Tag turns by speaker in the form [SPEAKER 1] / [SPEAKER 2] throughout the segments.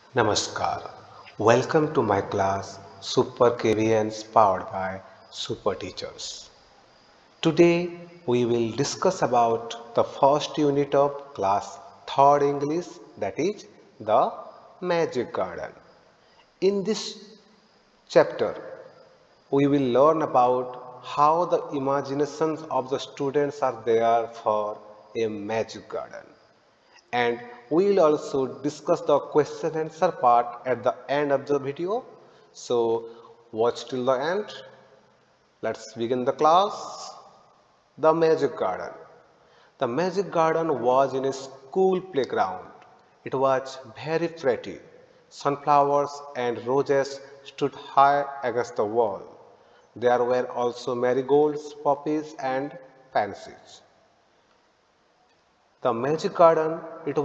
[SPEAKER 1] Namaskar. Welcome to my class Super KVNs powered by Super Teachers. Today we will discuss about the first unit of class 3rd English, that is the Magic Garden. In this chapter we will learn about how the imaginations of the students are there for a magic garden, and we will also discuss the question and answer part at the end of the video. So watch till the end. Let's begin the class. The Magic Garden. The Magic Garden was in a school playground. It was very pretty. Sunflowers and roses stood high against the wall. There were also marigolds, poppies, and pansies. The Magic Garden,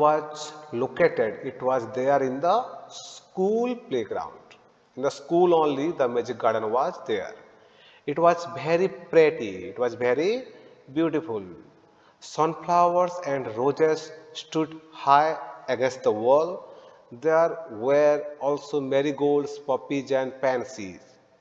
[SPEAKER 1] it was there in the school playground. In the school only, the Magic Garden was there. It was very pretty, it was very beautiful. Sunflowers and roses stood high against the wall. There were also marigolds, poppies, and pansies.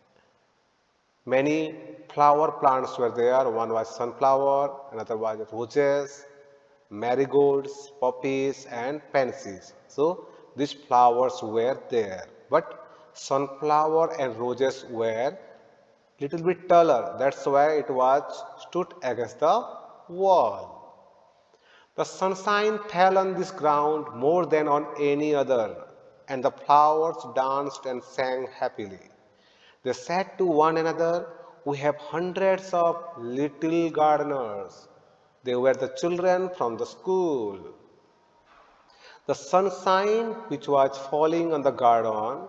[SPEAKER 1] Many flower plants were there. One was sunflower, another was roses, marigolds, poppies, and pansies. So these flowers were there. But sunflower and roses were little bit taller. That's why it was stood against the wall. The sunshine fell on this ground more than on any other, and the flowers danced and sang happily. They said to one another, "We have hundreds of little gardeners." They were the children from the school. The sunshine which was falling on the garden,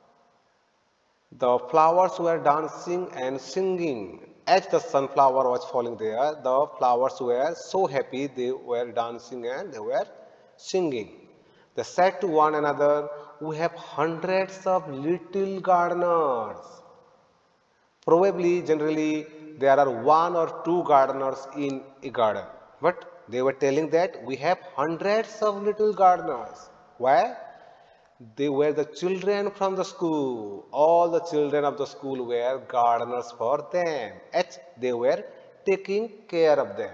[SPEAKER 1] the flowers were dancing and singing. As the sunflower was falling there, the flowers were so happy, they were dancing and they were singing. They said to one another, "We have hundreds of little gardeners." Probably, generally, there are one or two gardeners in a garden. But they were telling that we have hundreds of little gardeners. Why? They were the children from the school. All the children of the school were gardeners for them. As they were taking care of them.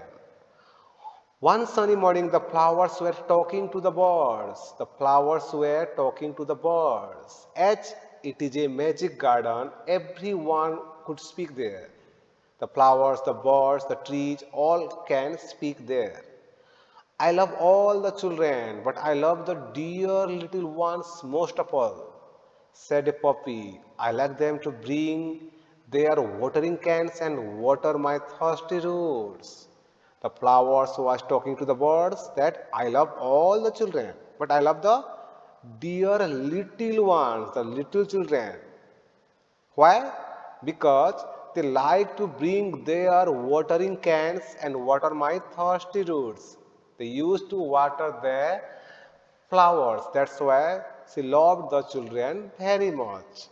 [SPEAKER 1] One sunny morning, the flowers were talking to the birds. The flowers were talking to the birds. As it is a magic garden, everyone could speak there. The flowers, the birds, the trees, all can speak there. "I love all the children, but I love the dear little ones most of all," said a poppy. "I like them to bring their watering cans and water my thirsty roots." The flowers was talking to the birds that "I love all the children, but I love the dear little ones, the little children." Why? Because they like to bring their watering cans and water my thirsty roots. They used to water the flowers. That's why she loved the children very much.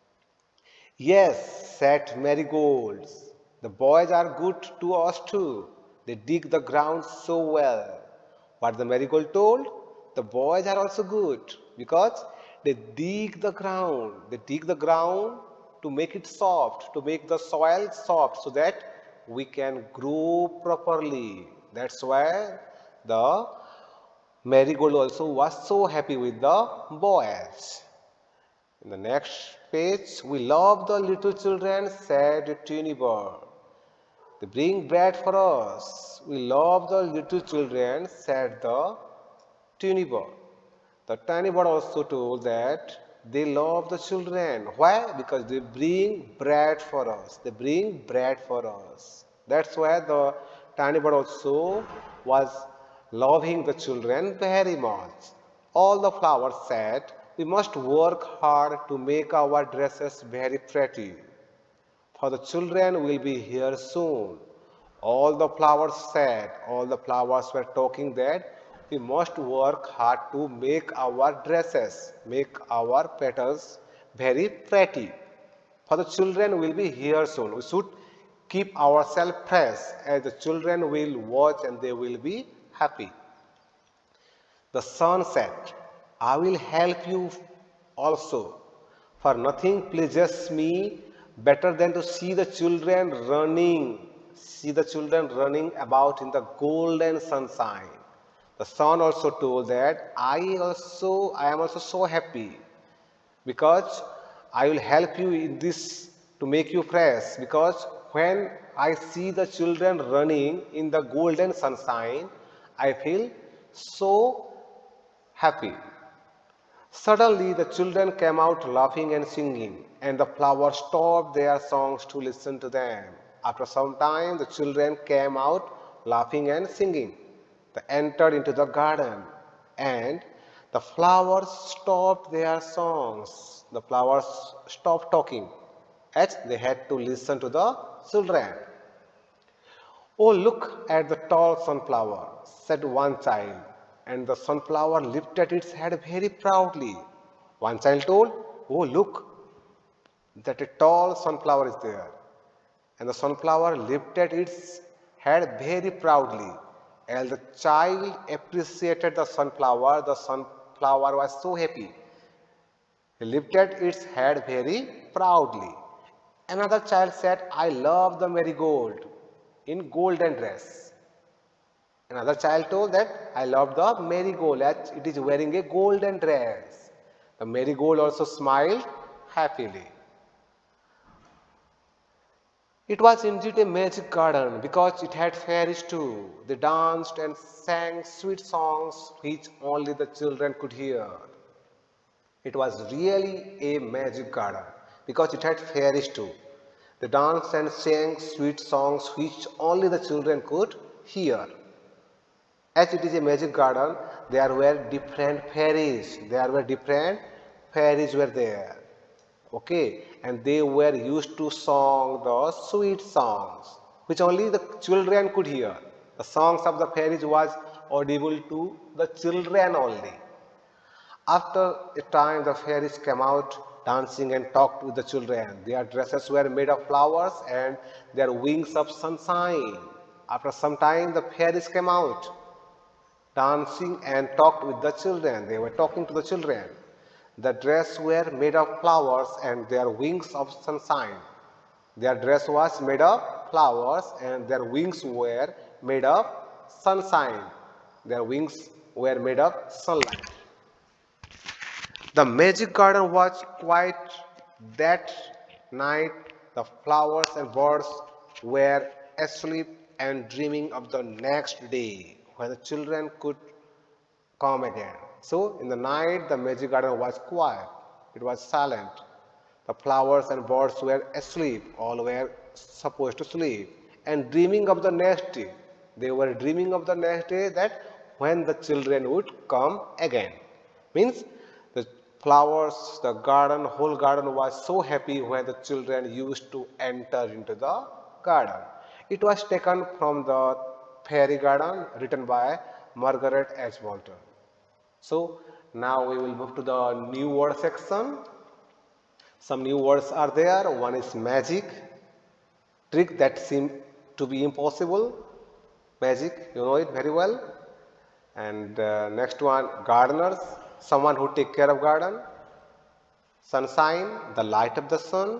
[SPEAKER 1] "Yes," said marigolds, "the boys are good to us too. They dig the ground so well." What the marigold told? The boys are also good because they dig the ground. They dig the ground to make it soft, to make the soil soft so that we can grow properly. That's why the marigold also was so happy with the boys. In the next page, "We love the little children," said a teeny bird. "They bring bread for us." "We love the little children," said the teeny bird. The tiny bird also told that they love the children. Why? Because they bring bread for us. They bring bread for us. That's why the tiny bird also was loving the children very much. All the flowers said, "We must work hard to make our dresses very pretty, for the children will be here soon." All the flowers were talking that we must work hard to make our dresses, make our petals very pretty. For the children will be here soon. We should keep ourselves fresh as the children will watch and they will be happy. The sun said, "I will help you also, for nothing pleases me better than to see the children running about in the golden sunshine. The son also told that I am also so happy because I will help you in this to make you fresh. Because when I see the children running in the golden sunshine, I feel so happy. Suddenly, the children came out laughing and singing, and the flowers stopped their songs to listen to them. After some time, the children came out laughing and singing. They entered into the garden, and the flowers stopped their songs. The flowers stopped talking as they had to listen to the children. Oh, look at the tall sunflower, said one child, and the sunflower lifted its head very proudly. One child told, oh, look, that a tall sunflower is there. And the sunflower lifted its head very proudly. As the child appreciated the sunflower was so happy. He lifted its head very proudly. Another child said, I love the marigold in golden dress. Another child told that I love the marigold as it is wearing a golden dress. The marigold also smiled happily. It was indeed a magic garden because it had fairies too. They danced and sang sweet songs which only the children could hear. It was really a magic garden because it had fairies too. They danced and sang sweet songs which only the children could hear. As it is a magic garden, there were different fairies. Were there. Okay, and they were used to sing the sweet songs which only the children could hear. The songs of the fairies was audible to the children only. After a time, the fairies came out dancing and talked with the children. Their dresses were made of flowers and their wings of sunshine. After some time, the fairies came out dancing and talked with the children. They were talking to the children. The dress were made of flowers and their wings of sunshine. Their dress was made of flowers and their wings were made of sunshine. Their wings were made of sunlight. The magic garden was quiet that night. The flowers and birds were asleep and dreaming of the next day when the children could come again. So, in the night, the magic garden was quiet. It was silent. The flowers and birds were asleep. All were supposed to sleep and dreaming of the next day. They were dreaming of the next day that when the children would come again. Means the flowers, the garden, whole garden was so happy when the children used to enter into the garden. It was taken from the Fairy Garden written by Margaret H. Walton. So now we will move to the new word section. Some new words are there. One is magic, trick that seem to be impossible. Magic, you know it very well. And next one, gardeners, someone who take care of garden. Sunshine, the light of the sun.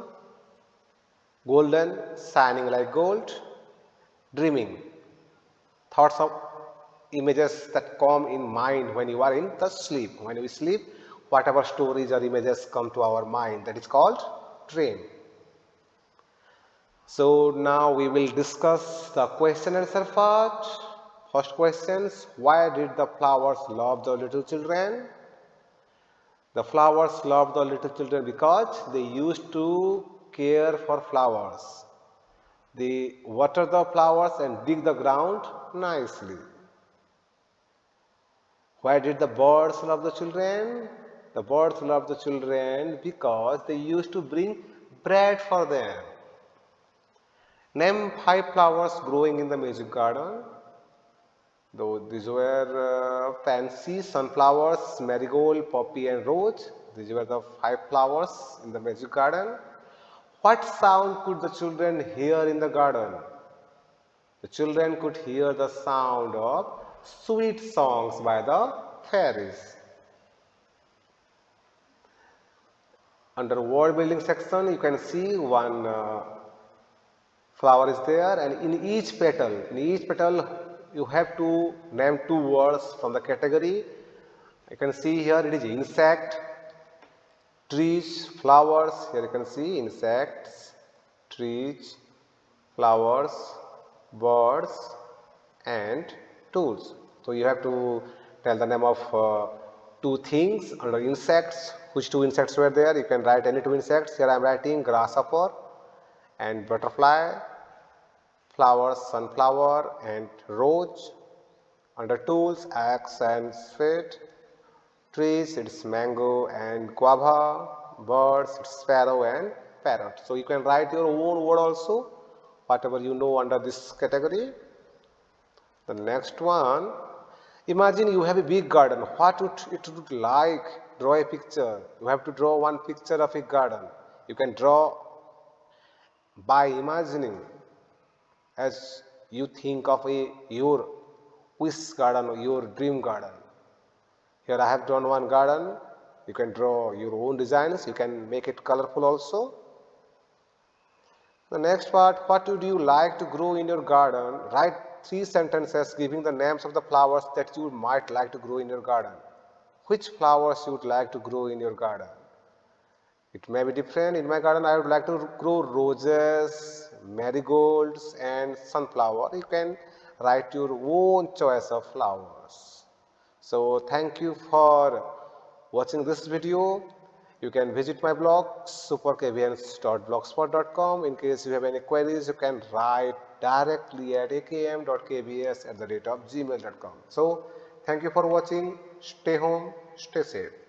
[SPEAKER 1] Golden, shining like gold. Dreaming, thoughts of images that come in mind when you are in the sleep. When we sleep, whatever stories or images come to our mind, that is called dream. So now we will discuss the question and answer part. First questions, why did the flowers love the little children? The flowers loved the little children because they used to care for flowers. They water the flowers and dig the ground nicely. Why did the birds love the children? The birds love the children because they used to bring bread for them. Name 5 flowers growing in the magic garden. Though these were fancy sunflowers, marigold, poppy and rose. These were the 5 flowers in the magic garden. What sound could the children hear in the garden? The children could hear the sound of sweet songs by the fairies. Under word building section, you can see one flower is there, and in each petal you have to name two words from the category. You can see here it is insect, trees, flowers. Here you can see insects, trees, flowers, birds and tools. So you have to tell the name of two things under insects. Which two insects were there? You can write any two insects. Here I am writing grasshopper and butterfly, flowers, sunflower and rose. Under tools, axe and spade. Trees, it's mango and guava. Birds, it's sparrow and parrot. So you can write your own word also, whatever you know under this category. The next one, imagine you have a big garden. What would it look like? Draw a picture. You have to draw one picture of a garden. You can draw by imagining as you think of your wish garden or your dream garden. Here I have drawn one garden. You can draw your own designs. You can make it colorful also. The next part, what would you like to grow in your garden? Write 3 sentences giving the names of the flowers that you might like to grow in your garden. Which flowers you would like to grow in your garden? It may be different. In my garden, I would like to grow roses, marigolds and sunflower. You can write your own choice of flowers. So thank you for watching this video. You can visit my blog superkbns.blogspot.com. In case you have any queries, you can write directly at akm.kbs@gmail.com. So thank you for watching. Stay home, stay safe.